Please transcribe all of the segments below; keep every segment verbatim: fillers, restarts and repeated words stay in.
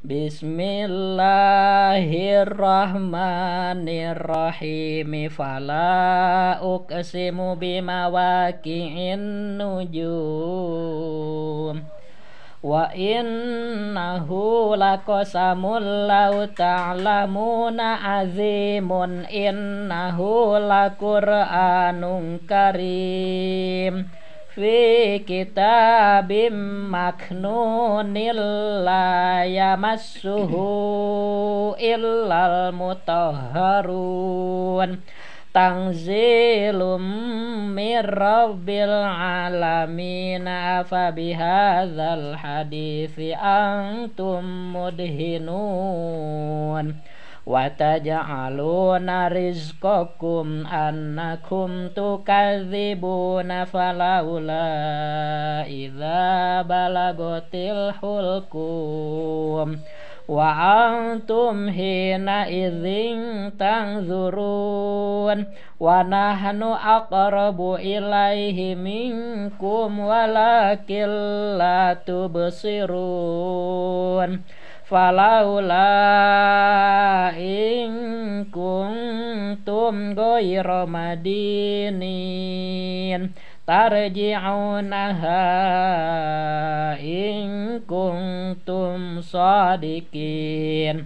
Bismillahirrahmanirrahim. Fala uqsimu bimawaqi'in nujum. Wa innahu laqasamul law ta'lamuna azimun. Innahu laqur'anun karim fi kitabim maknunil la yamassuhu illal mutahharun. Tanzilum mir rabbil alamin. Afa bihadzal hadithi antum mudhinun. Wa taj'aluna rizqakum annakum tukadzibuna. Falaula idza balagatil hulqum wa antum hina idzin tanzurun. Wa nahnu aqrabu ilaihi minkum walakin la tubsirun. Falaula in kuntum ghayra madinin tarji'unaha in kuntum shadiqin.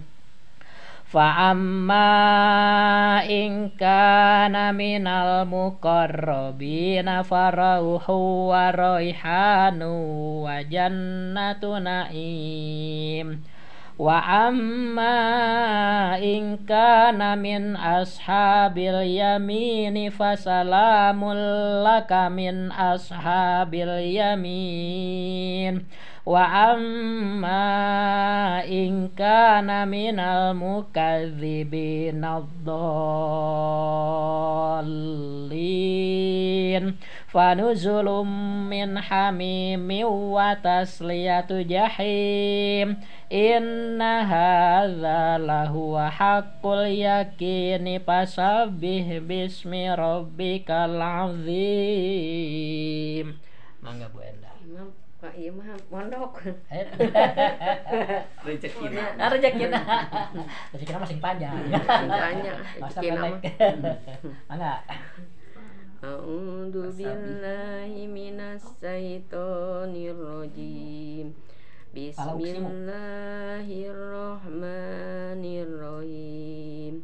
Fa'amma in kana minal muqarrabina farauhu wa raihanu wa jannatu na'im. Wa amma in kana min ashabil yamini fasalamul laka min ashabil yamin. Wa amma in kana minal mukadzibina ad-dallin fanuzulum min hamimin wa tasliyatu jahim. Inna hadza lahuwa haqqul yaqini. Fasabbih bismi rabbikal azim. Mangga Bu Endah. Pak ieu mah mondok. Rezekina. Ah rezekina. Rezekina masih panjang. Panjang. Rezekina mah. Mangga. A'udzu billahi minas syaitonir rajim. Bismillahirrahmanirrahim.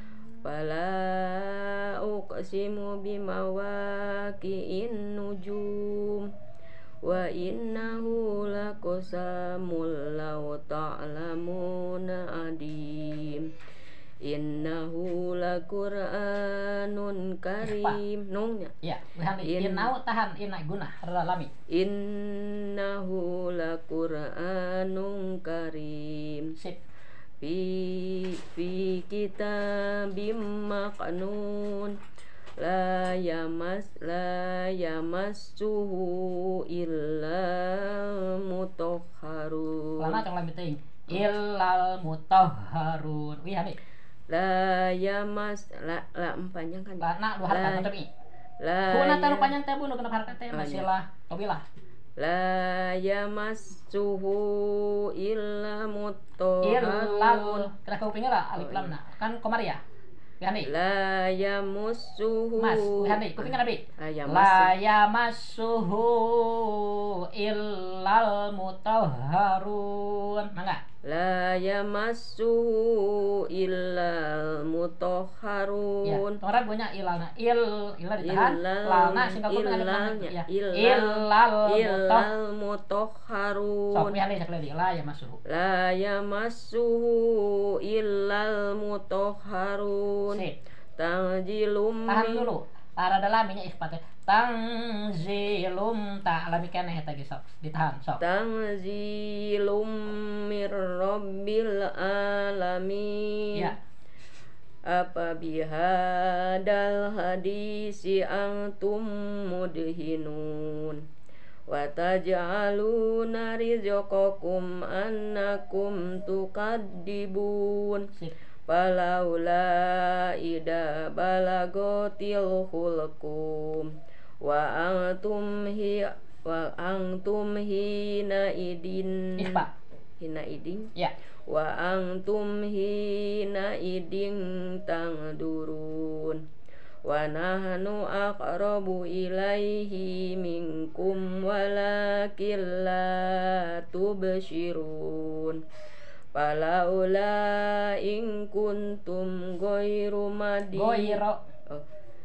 Fala uqsimu bimawaqi'in nujum. Wa innahu laqasamul law ta'lamuna adim. Innahu laqur'anun karim. Nungnya. Ya, innahu tahan inna guna lami. Innahu laqur'anun karim. Sip. Fi fi kitabim maknun. La yamas la yamassuhu illa mutahharun. Lama tong lami teuing. Illal mutahharun. Wih hade. La yamas la la panjang kan. La na dua harkat tapi. La. Kuna taruh panjang teh bu nu genep harkat teh masilah tobilah. La yamassuhu illa mutahharun. Illal kena kupingnya lah alif lam na. Kan komari ya? Wihani. La yamassuhu. Mas, wihani kupingnya nabi. La La yamassuhu illal mutahharun. Mangga. La yamassuhu illal Ya, mutahharun. orang punya ilalna. Il ilah ditahan. Lalna singkat kuping alif lam ya. Illal Illal mutahharun. sok wihani sakle di la yamassuhu. La yamassuhu illal mutahharun. Sip. Tanzilum Tahan min dulu. Lara dalaminya ikhfatnya. Tanzilum ta alami keneh eta ge sok. Ditahan sok. Tanzilum mir rabbil alamin. Ya. Apa bihadal hadisi antum mudhinun. Wa taj'aluna rizqakum annakum tukadzibun. Sip. Falaula ida balagatil hulqum wa antum hi wa antum hina idin Ikhfa. hina iding Ya. wa antum hina iding tangdurun wa nahnu aqrabu ilaihi minkum walakin la tubshirun falaula in kuntum ghairu madin Goiro. oh.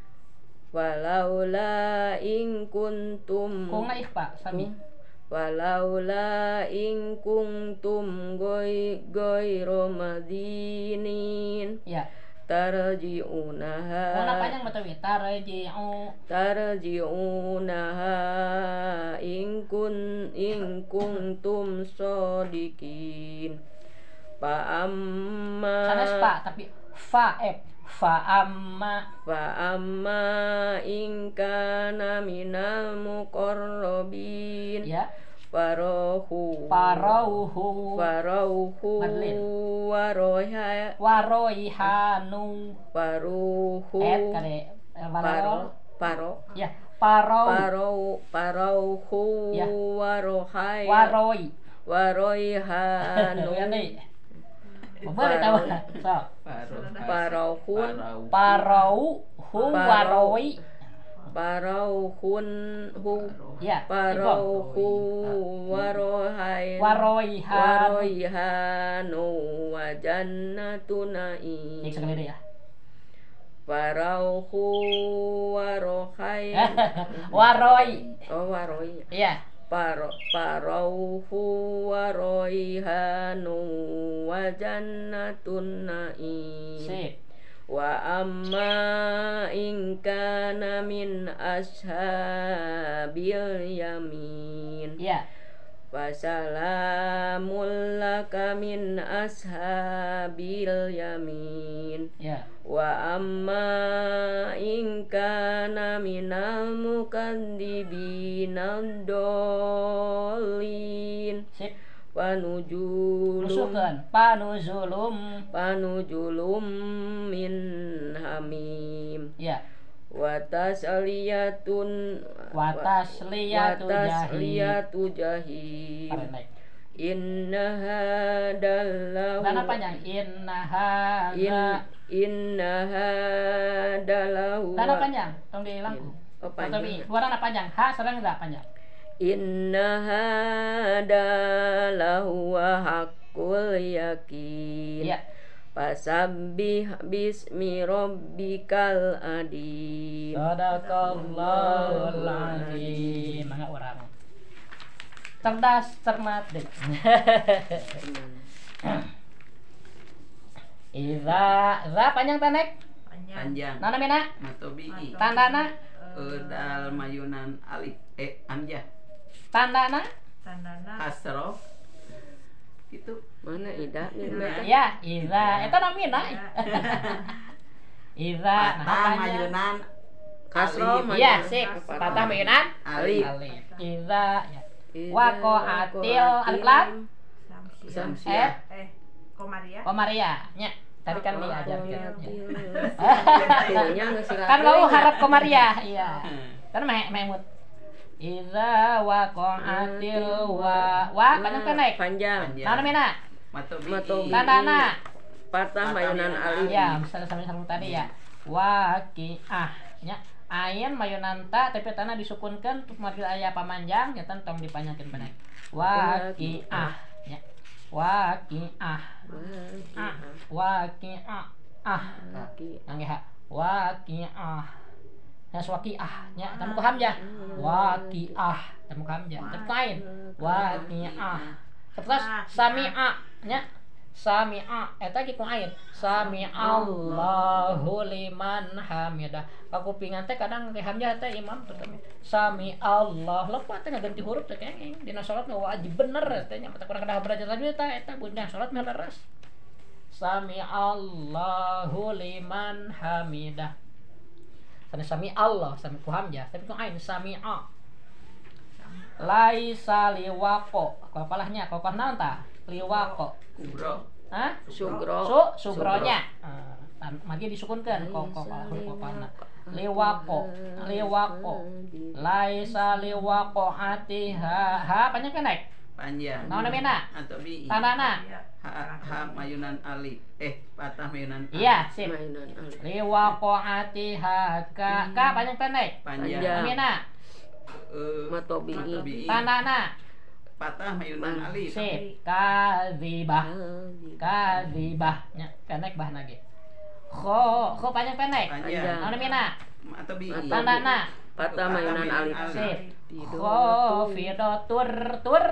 Walaula in kuntum Kung na ikhfa, sami. Walaula in kuntum goy ghairu madinin Ya. tarji'unaha Kung na panjang batawi, tarji'u. tarji'unaha in kun in kuntum shodiqin fa amma Sanes pa, tapi fa eh fa amma. fa amma in kana minal muqarrabin Ya. Farohu Parauhu Farohu Madlin. Waroha waroihanu. Faruhu Et kade eh, Paro warol. Paro Ya, parau. Parau Parauhu Ya. Warohai Waroi. Waroihanu Ya nih. Boleh tahu. So, Parohun parau hu Parau. waroi. Parauhun Hu Ya, Parauhu Warohai waroihanu. Waroihanu wa jannatu Cek na'im sekali deh ya. Parauhu warohai Waroi. Oh waroi Iya. Paro Parauhu waroihanu wa jannatun na'im Sip. Wa amma in kana min ashabil yamin Iya. Wasalamul laka min ashabil yamin Ya. Wa amma in kana minal mukadzibina dolin Sip. Panujulum Nusukan panuzulum. Panujulum min hamim Ya. Watasliyatun Watasliyatu jahim. Watasliyatu jahim Tarik naik. Inna hadalahu Mana panjang? Innaha. in Inna hadalahu Mana panjang? Tong di lampu. Oh Atau panjang suara panjang. Ha serang enggak panjang. Inna hadalahu wa haqqul yakin Iya. Fasabbih bismi rabbikal adim Sadaqallahul azim. Mangga orang. Cerdas, cermat deh. Iza, za panjang tanek. Panjang Nana mina, Matobi'i tandana, Udal mayunan alif eh amjah tandana. Kasroh itu Mana ida Nah. Ya, iza. Eta namina. Iza, nah patah panjang. mayunan Kasroh alif. Iya, Mayunan. sip. Apa? Patah mayunan. Alif. Alif. Iza, ya. Ida Wako atil alif lam. Eh, Samsiah Eh, Komaria. Komaria. Nya, tadi kan diajarkan. Tuhnya nggak sih Kan mau harap Komaria. Iya. Kan meh mehmut. Iza waqa'atil wa wa panjang kan naik. Panjang Panjang. Nana mina. Matobi'i Matobi'i. Tandana. Patah mayunan alif Ya, misalnya sama sama tadi ya. Waqi'ah nya. Ain mayunanta tapi tanah disukunkan untuk manggil aya pamanjang nya tong dipanjangkeun bener. Waqi'ah nya. Waqi'ah. Ah, waqi'ah. Ah. Nangge ha. Waqi'ah. Nas waqi'ah nya temu ku hamzah. Waqi'ah temu ku hamzah. Temu ku ain. Waqi'ah. Terus sami'a nya. Sami'a eta ge ku ain. Sami'allahu liman hamidah. Kakupingan teh kadang teh hamzah teh imam terutama. Sami'allah lepat teh ganti huruf teh kenging. Dina salat mah wajib bener teh nya mata kurang kada belajar tajwid teh eta bunyi salat mah leres. Sami'allahu liman hamidah. Sana sami Allah, sami ku hamzah, tapi ku ain sami'a. Laisa liwaqo. Kopalahnya, kopah naon tah? Liwaqo. Kubro Hah? Sugro Su, sugronya. Heeh. Magi disukunkeun kok kopah huruf kopahna. Liwaqo, liwaqo. Laisa liwaqo atiha. Ha panjang kan naik? panjang. Naon namina? Atau bi. Tandana. Ha, ha mayunan alif. Eh, patah mayunan alif. Iya, sip. Mainan alif. Liwaqa'ati haka. Ka panjang pendek. Panjang. Panjang. Namina. Eh, Matobi. matobi. Tandana. Patah mayunan alif. Sip. Kadzibah. Kadzibah. Nya, pendek bah lagi. Kho, kho panjang pendek. Panjang. Naon namina? Atau bi. Matobi. Tandana. Patah mainan alif. Sip. Tidur. Khafidatur tur.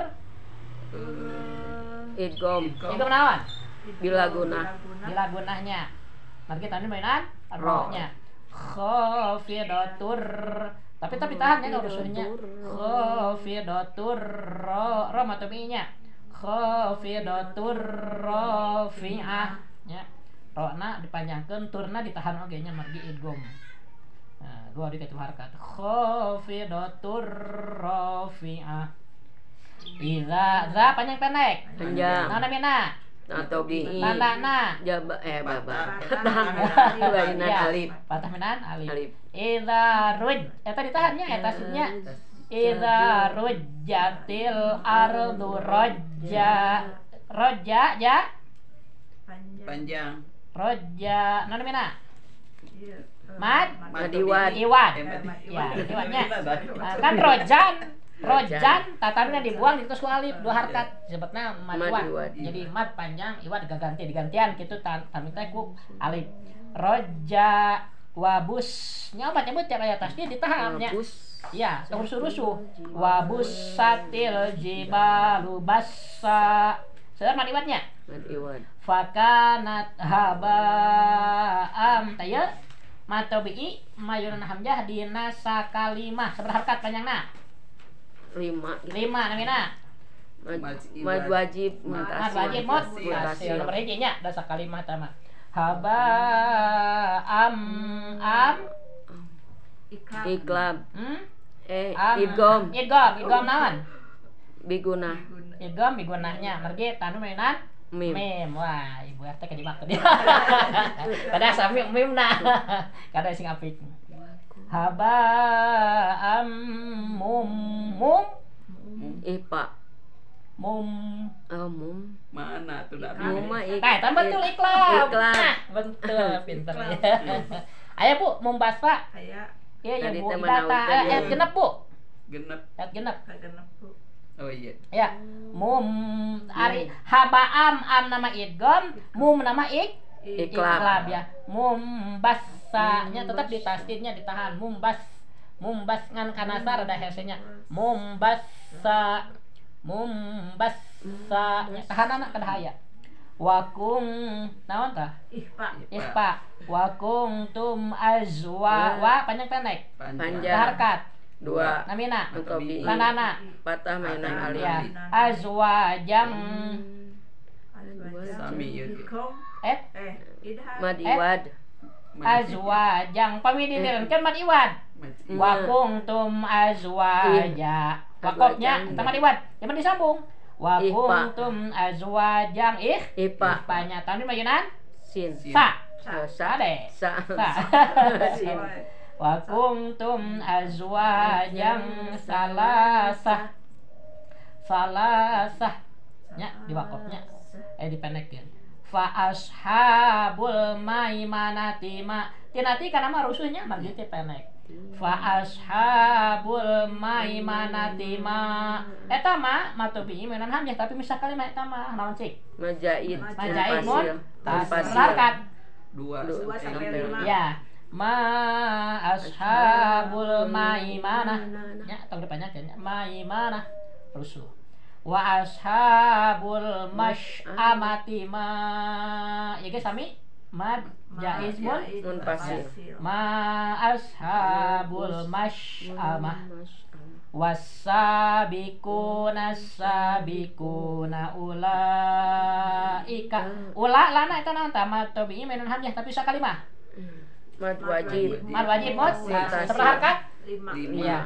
Idgom. Itu menawan. Bila guna. Bila gunanya. Mari kita ini mainan Roh. rohnya. Khafidatur. Tapi tapi tahan ya kalau rusuhnya. Khafidatur ro ro matobinya. Khafidatur rafi'ah nya. Rona dipanjangkeun, turna ditahan oge nya margi idgom. Nah, dua di kitu harkat. Khafidatur rafi'ah. Iza za panjang pendek. Panjang. Nah namina. Atau bi. Tandana. Jaba eh baba. Patah. Mainan Iya. alif. Patah minan alif. Alif. Iza ruj. Eta ditahannya eta sidnya. Iza rujjatil ardu rojja. Rojja ja. Panjang. Rojja. Nah namina. Mad. Madiwad. Iwad. Eh, mati- Ya, iwadnya. Mati- Nah, kan rojan. Rojan tatarnya dibuang itu ku alif dua harkat sebetna mad iwad. Madiwad. Jadi mad panjang iwad gaganti digantian gitu tan tanu teh ku alif. Roja wabus nyabat nyebut tiap ayat tasnya ditahan nya. Bus. Iya, rusuh-rusuh. Wabusatil jibalu bassa. Seueur mad iwadnya. Madiwad. Fakanat haba'am taya matobi'i mayunan hamzah dina sakalimah seberapa harkat panjangna? Lima. Lima namina. Mad, Mad mad wajib Mad mutasil. wajib mut Mutasil. mutasil nomor hiji nya da sakalimah tama. Haba'am am Iklam. hmm? Eh Am. idgom. Idgom, idgom naon? Biguna. Idgom bigunanya margi tanu mainan Mim. mem. Wah, ibu R T ka dimak tadi. Kada sami mim na. Kada sing apik. Haba am mum mum Ipa. mum. Oh, mum. Mana tuh dak Mum mah ik. Nah, itu betul iklan. Iklan. Nah, betul pinter ya. Ayo Bu, mum basfa. Aya Iya ya Tadi Bu, teman data awit eh, tadi. et genep Bu. genep. Et genep. kagenep Bu. Oh iya. Ya. Mum ari haba am am nama idgom, mum nama ik Iklab. iklab ya. Mumbassa-nya tetap ditasdidnya ditahan. Mumbas. Mumbas ngan kanasar ada hesenya. Mumbassa. Mumbassa. Nya tahan anak kadahaya. Wakung naon tah? Ihfa. Ihfa. Wakung tum azwa wa panjang pendek. Panjang. Harkat. Dua. Namina. Atau bi. Tandana. Patah mainan Patah. alif. Ya. Azwa jam Sami ieu ge. Ikom. et Eh, idha. Madiwad. azwajang pamidiniran kan mad iwad. Mati- Wa kuntum azwaja. Wakofnya Azwajan. sama iwad. Jangan disambung. Wa Ihfa. kuntum azwajang ih. Ipa. Ihfanya tanu mayunan Sin. Sin. sa. Oh, Sa sa. deh. Sa. Sa. Wa kuntum azwajang salasah. Salasah. Nya di wakofnya. Eh dipendekeun. Fa ashabul maimanati ma tinati kana mah rusuhnya margi teh pendek. Fa ashabul maimanati ma eta mah matobi menan hamzah tapi misah kalimat eta mah naon cik? Majaid. Majaid Munfasil. mun tas Munfasil. harkat. Dua Dua sampai sampai lima. lima. Ya. Ma ashabul maimanah. Nya tong dipanjangkeun nya maimanah rusuh. Wa ashabul masy'amati ma ya ge sami mad jaiz mun Munfasil. ma ashabul masy'amah wasabiquna sabiquna ulaika ula lana eta naon tah mad tabi'i menan hamzah tapi sakalimah Mad wajib. mad wajib mod Munfasil. seberapa harkat Lima. Lima. iya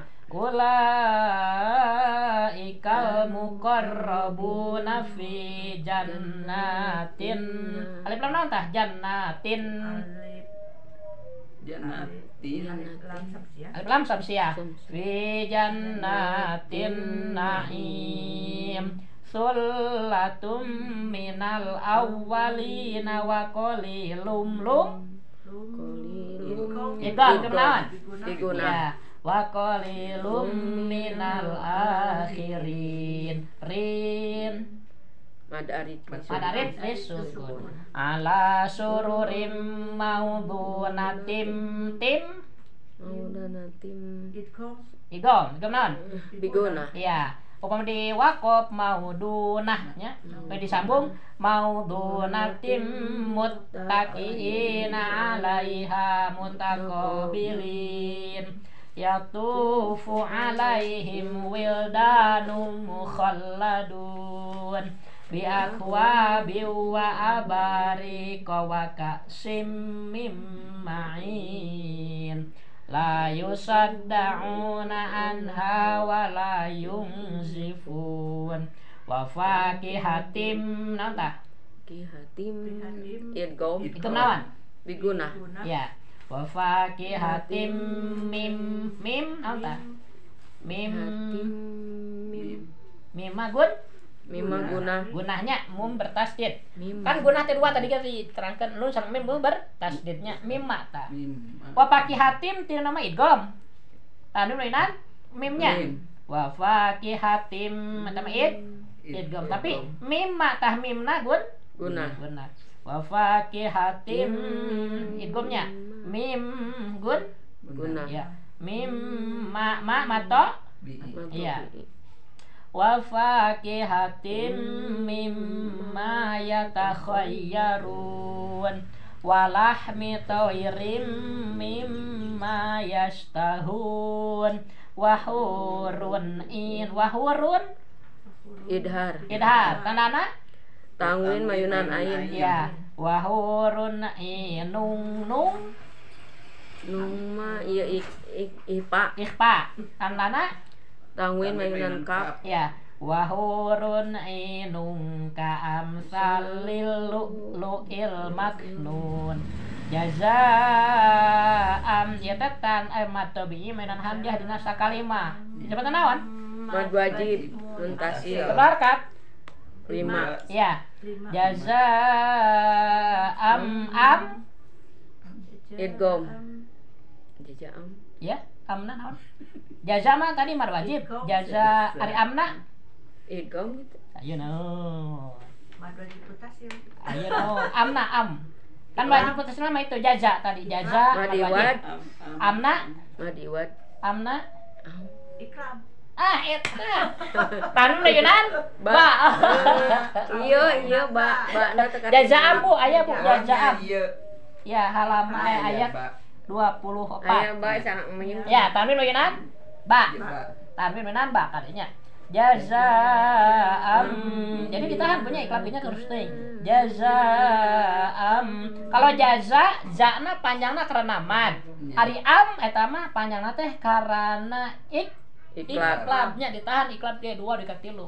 ulaikal muqarrabuna fi jannatin alif lam naon tah jannatin Alif. Jannatin. Lam sabsia. alif lam samsiah fi jannatin naim sullatum minal awwalina wa qalilum lum Qalilum. Idgham kenaon? Diguna. Ya, wa qalilum minal akhirin. Rin Mad arid. Madarit risukun ala sururim maudhunatim tim Maudana tim Idgham. igom kenaon? biguna. Ya, upama di wakop maudunahnya, kalau disambung maudunatim muttaqina alaiha mutaqabilin yatufu alaihim wildanum mukhalladun bi akwabi wa abarika wa ka'sim mim ma'in la yusaddauna anha wa la yunzifun wa fakihatim nanta Ki hatim Hatim. idgham. itu nawan Biguna. ya wa fakihatim mim mim nanta mim Hatim mim mim magun mima guna. gunahnya mum bertasdid Mim. kan gunah kedua tadi kita diterangkan lu sang mim bertasdidnya mim mata Mim. wa fakihatim tina nama idgham tanu leunan mimnya Mim. wa fakihatim nama id idgham tapi mim ma tah mimna gun Guna. guna wa fakihatim idghamnya mim gun Guna. ya mim ma ma mato Bi. Iya. wa fakihatim mimma yatakhayyarun wa lahmi tawrim mimma yastahun wa hurun in wa hurun Idhar. idhar tandana Tanwin mayunan ain. ya wa hurun inung nung Numa iya ik ik ipa. ikhfa tandana Tanwin mayunan kap. ya wa hurun inung ka amsalil lu'il maknun jazaa'am ya tetan eh matabi mainan hamzah dina sakalima cepatan naon Mad wajib. Nun tasil. kebarkat Lima. ya Lima. jazaa'am am Idgham. Jajaam. ya amna naon jaza mah tadi mar wajib jaza ari amna Idgham gitu. ayo naon Mad wajib putasil. ayo naon amna am kan wajib putus nama itu jaza tadi jaza mar Madiwad. wajib amna Madiwad. amna Am. Ikram. ah eta tanu leunan Ba. ba Iya iya ba ba na teka. jaza am bu aya bu jaza am Iya. ya halaman eh, ayat Ba. dua puluh Aya empat ba sangat mayun. ya tanwin leunan ba Iya, Ba. tanwin leunan ba kadinya jazaam jadi ditahan punya iklabnya terus teh jazaam kalau jaza zakna panjangna karena mad ari am eta mah panjangna teh karena ik Iklab. iklabnya ditahan iklab ge dua dekat tilu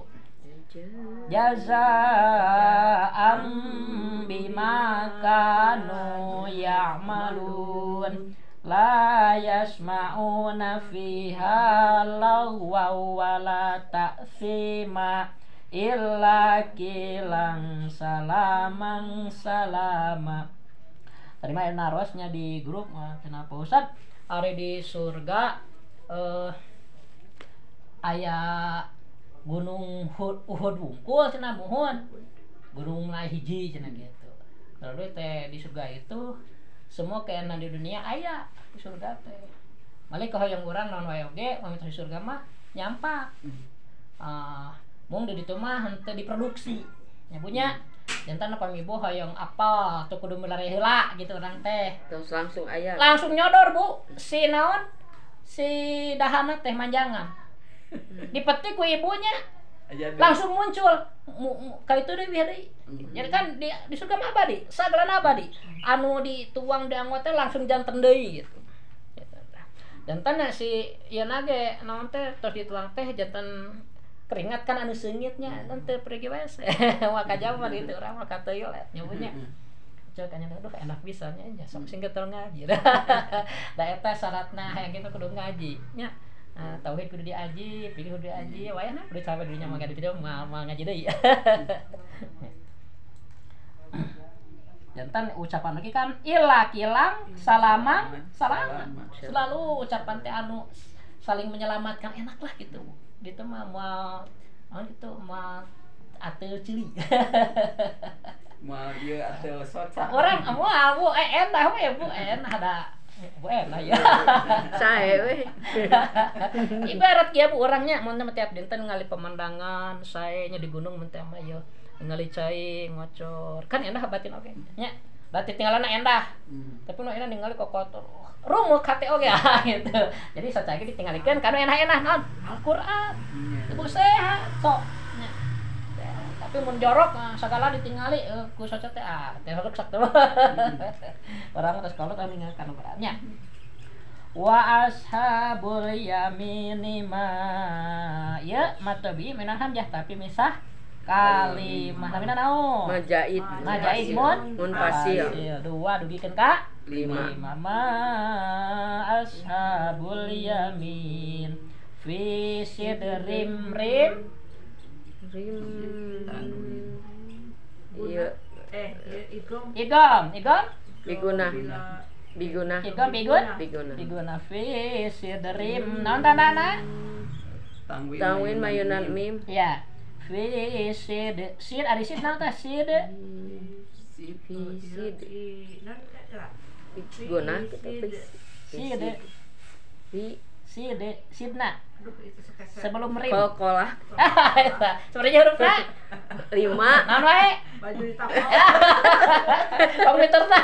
jazaam bima kanu ya'malun la yasma'una fiha lagwa wala ta'thima illa kilang salamang salama. Tadi mah narosnya di grup mah kenapa Ustaz ari di surga eh aya gunung Uhud, Uhud wungkul cenah muhun gunung lain hiji cenah gitu. Lalu teh di surga itu semua keenan di dunia aya di surga teh. Malik kahoyong urang naon wae oge pamit di surga mah nyampak. Ah, mung di ditu mah henteu diproduksi. Nya punya jantan pamiboh hoyong apal tuh kudu milare heula gitu urang teh. Terus langsung aya. Langsung nyodor Bu si naon si dahana teh manjangan. Dipetik ku ibunya Aja deh. langsung muncul mu, mu, ka itu deh biar deui. Jadi kan di, di surga mah abadi, sagrana abadi. Anu dituang di anggota langsung janten deui gitu. Jantan si ieu nage naon teh tos dituang teh janten keringat kan anu seungitnya dan teu pergi wae. Maka jawab di itu urang mah ka toilet nyabunya. Cek kanya aduh enak bisanya nya sok sing getel ngaji. Da eta syaratna hayang kita kudu ngaji nya. Nah, tauhid kudu diaji, fikih kudu diaji, wayahna kudu sampai dirinya mah gitu mah mah ngaji deui. Jantan ucapan lagi kan ilah kilang salamang salaman. Selalu ucapan teh anu saling menyelamatkan enak lah gitu. Gitu mah mau mau gitu mah ateu cili. Mal ieu atuh soca. Orang moal bu eh endah we bu endah ada bu endah ya. Sae we. Ibarat ya bu orangnya mun tiap dinten ngali pemandangan sae nya di gunung mun teh mah ieu ngali cai ngocor. Kan endah batin oge nya. Berarti tinggalana endah. Hmm. Tapi nu enak ningali kok kotor. Rumul kate oge gitu. Jadi saca ge ditinggalikeun kanu enak-enak naon? Al-Qur'an. Ibu sehat sok. Nya. Tapi mun jorok nah, sagala ditingali uh, ku saca teh ah teh rusak teh. Orang teh kolot anu ninggalkeun beratnya. Wa ashabul yamini ma ya matabi minan hamzah tapi misah kalimah namina naon? Majaid. Majaid mun Mun fasil. Dua dugikeun ka Lima. lima ma ashabul yamin fi sidrim rim Rim. Iya. Eh, igom. igom igom Biguna. Bila Biguna. igom bigun Biguna. biguna fi sidrim naon tandana? Tangwin. Tawin mayunan mim. Ya fi sid sid ari sid naon tah sid Sid. Fisid. i non kata. Biguna kita sid Fi sid sidna Aduh, itu sekasar. sebelum rim. kokolah Eta sebenarnya huruf na lima. naon wae? Baju ditapal. Komputerna.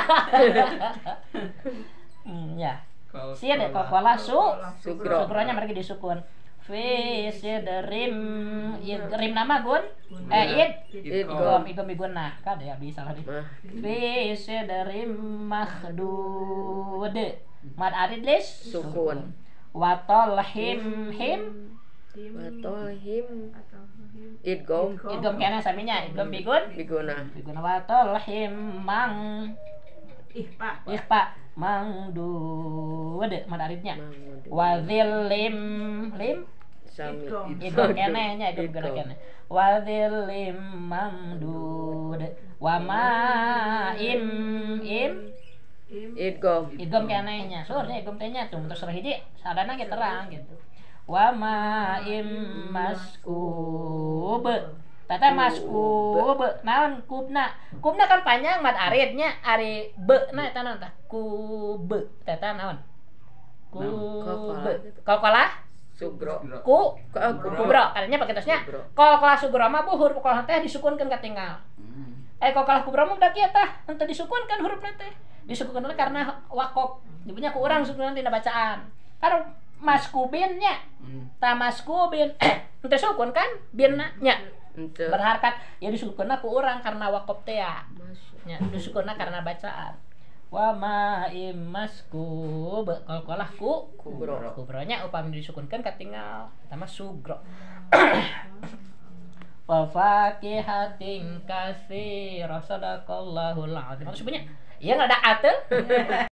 Hmm, ya. Kol- Sid kolah. kokola su Sugro. sugronya mereka disukun. Fi sid rim id rim nama gun eh id igom igom iguna kan ya bisa lah nih. Mah. Fi sid rim makhdud mad arid lis Sukun. watol him him Tim Watol him. atau him. Idgom. igom kena saminya igom bigun Biguna. biguna watol him mang Ih, Pak. ikhfa mangdud mad aridnya Mangud. wadhil lim lim Sami. Idgom. idom kene nya idom Idgom. kene wadhil lim mamdud wa ma im im Im. Idgom. idom kene nya surnya idom teh nya tuh terserah hiji sadana ge terang gitu wa ma im maskub tata maskub naon kubna kubna kan panjang mad aridnya ari be na eta naon tah kub tata naon kub kalkola Sugro. ku Ko aku kubro katanya pakai tosnya Kubro. kalkola sugro mah bu huruf kalkola teh disukunkeun katinggal Hmm. eh kalkola kubro mah udah kieu tah henteu disukunkeun hurufna teh disukunkeun oleh karena wakop dipunya ku urang sukunan dina bacaan kan maskubin nya Hmm. ta maskubin henteu sukun kan binna nya Ente. berharkat ya disukunna ku urang karena wakop teh ya Masuk. nya disukunna karena bacaan wa ma imaskub kalkolah ku Kubro. kubronya upami disukunkeun katinggal eta mah sugro wa fakihatin katsira sadaqallahul azim maksudnya ieu ngada ateul